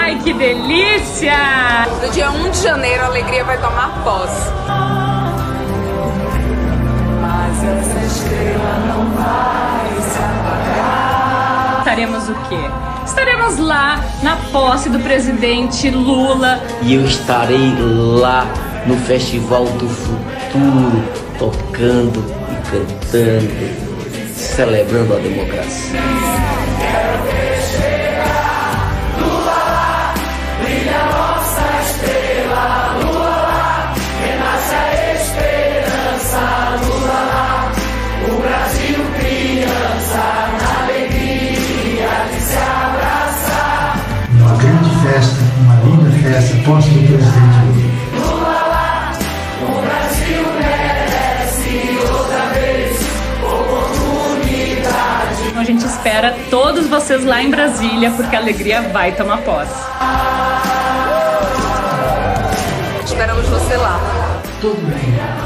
Ai, que delícia! No dia 1 de janeiro, a alegria vai tomar posse. Mas essa estrela não vai se apagar. Estaremos o quê? Estaremos lá na posse do presidente Lula. E eu estarei lá no Festival do Futuro, tocando e cantando, celebrando a democracia. Uma grande festa, uma linda festa, posse do presidente Lula. O Brasil merece outra vez oportunidade. Então a gente espera todos vocês lá em Brasília, porque a alegria vai tomar posse. Esperamos você lá. Tudo bem.